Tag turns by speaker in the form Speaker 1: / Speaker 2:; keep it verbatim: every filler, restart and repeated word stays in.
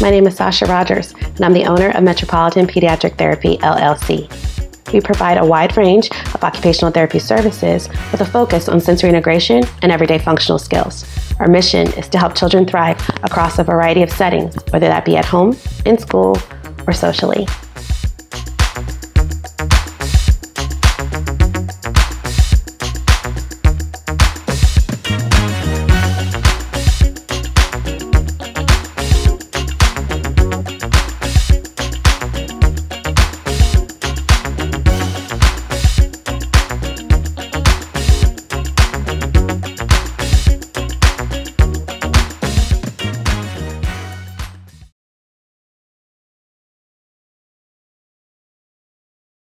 Speaker 1: My name is Sasha Rogers, and I'm the owner of Metropolitan Pediatric Therapy, L L C. We provide a wide range of occupational therapy services with a focus on sensory integration and everyday functional skills. Our mission is to help children thrive across a variety of settings, whether that be at home, in school, or socially.